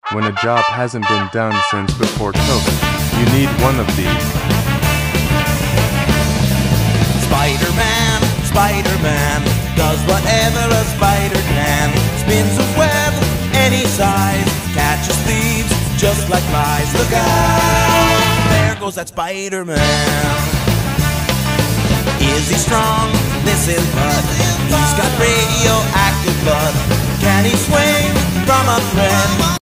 when a job hasn't been done since before COVID. You need one of these. Spider-Man, Spider-Man, does whatever a spider can. Spins a web any size, catches thieves just like flies. Look out, there goes that Spider-Man. Is he strong? Listen, bud, he's got radioactive blood. Can he swing from a thread?